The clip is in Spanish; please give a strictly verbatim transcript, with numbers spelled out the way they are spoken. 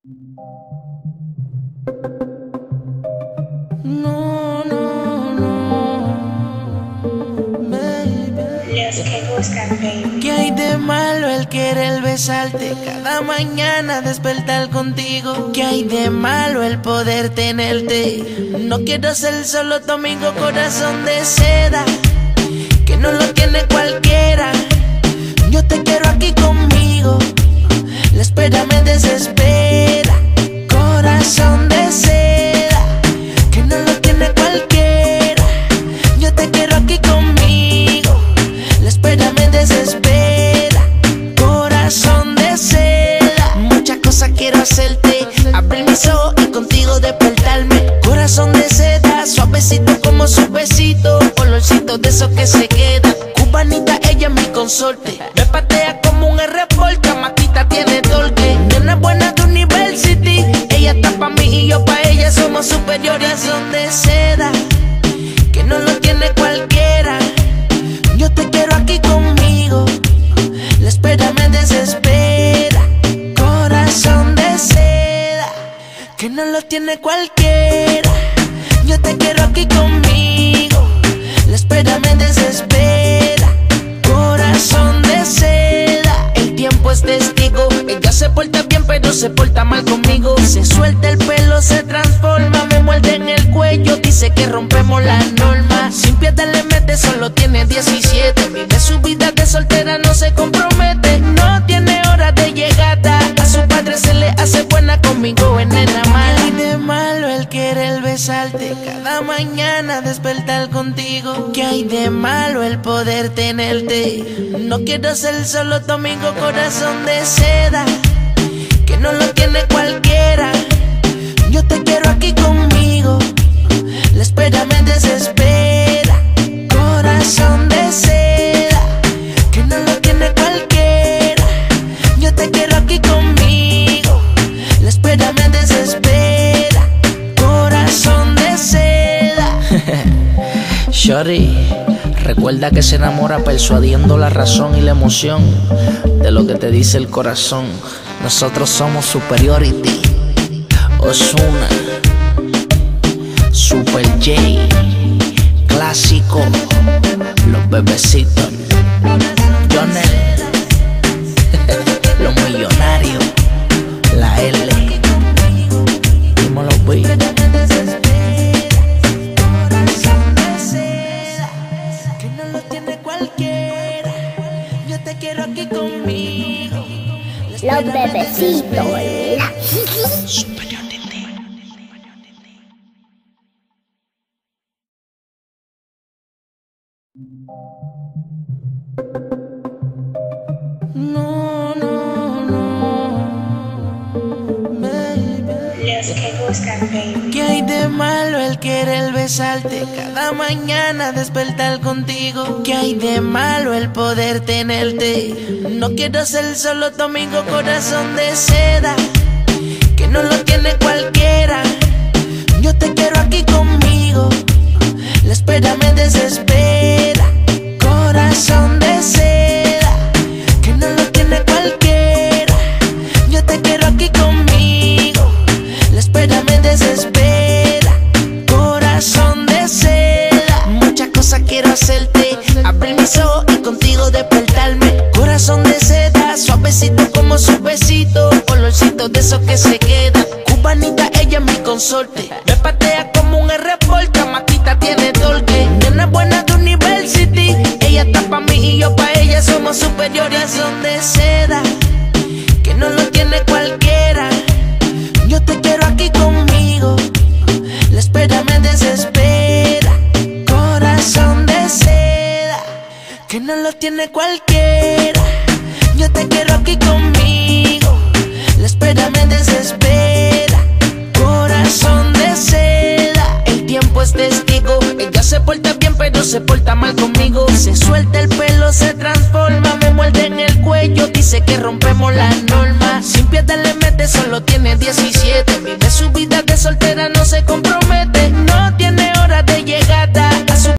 No, no, no, baby. Los que buscan, baby. ¿Qué hay de malo el querer besarte cada mañana, despertar contigo? ¿Qué hay de malo el poder tenerte? No quiero ser solo tu amigo, corazón de seda, que no lo tiene cualquiera. Yo te quiero aquí conmigo, la espera me desespera. Corazón de seda, que no lo tiene cualquiera. Yo te quiero aquí conmigo, la espera me desespera. Corazón de seda, muchas cosas quiero hacerte, abrir mis ojos y contigo despertarme. Corazón de seda, suavecito como su besito, olorcito de esos que se quedan. Cubanita, ella es mi consorte, me patea como un R-Port, matita tiene torque. Nena buena de University, ella está pa' mí y yo pa' ella, somos superiores. Son de seda, que no lo tiene cualquiera. Yo te quiero aquí conmigo, la espera me desespera. Corazón de seda, que no lo tiene cualquiera. Yo te quiero aquí conmigo, la espera me desespera. Corazón de seda, el tiempo es testigo. Ella se porta bien pero se porta mal conmigo. Se suelta el pelo, se transforma, me muerde en el cuello, dice que rompemos las normas. Sin piedad le mete, solo tiene diecisiete. Vive su vida de soltera, no se compromete. No tiene hora de llegada, a su padre se le hace buena, conmigo es nena mala. ¿Qué hay de malo el querer besarte cada mañana, despertar contigo? ¿Qué hay de malo el poder tenerte? No quiero ser solo tu amigo, corazón de seda, que no lo tiene cualquiera. Yo te quiero aquí conmigo, la espera me desespera. Corazón de seda, que no lo tiene cualquiera. Yo te quiero aquí conmigo, la espera me desespera. Corazón de seda. Shorty, recuerda que se enamora persuadiendo la razón y la emoción de lo que te dice el corazón. Nosotros somos Superiority, Ozuna, Super J, Clásico, Los Bebecitos, Jonel, Los Millonarios, la L, dímelo, B. Que no lo tiene cualquiera. Yo te quiero aquí conmigo. Los Bebecitos. Superiority. No, no, no, baby. Los que buscan, baby. ¿Qué hay de malo el querer besarte cada mañana, despertar contigo? ¿Qué hay de malo el poder tenerte? No quiero ser solo tu amigo, corazón de seda, que no lo tiene cualquiera. Yo te quiero aquí conmigo, la espera me desespera. Corazón de seda, que no lo tiene cualquiera. Yo te quiero aquí conmigo, la espera me desespera. Corazón de seda, muchas cosas quiero hacerte, abrir mis ojos y contigo despertarme. Corazón de seda, suavecito como su besito, olorcito de esos que se quedan. Cubanita, ella es mi consorte, me patea como un R-Port, matita tiene torque. Nena buena de University, ella está pa' mí y yo pa' ella, somos superiores. Son de seda, que no lo tiene cualquiera. Yo te quiero aquí conmigo, la espera me desespera. Corazón de seda, que no lo tiene cualquiera. Yo te quiero aquí conmigo, la espera me desespera. Corazón de seda, el tiempo es testigo. Ella se porta bien pero se porta mal conmigo. Se suelta el pelo, se transforma, me muerde en el cuello, dice que rompemos las normas. Sin piedad le mete, solo tiene diecisiete. Vive su vida de soltera, no se compromete.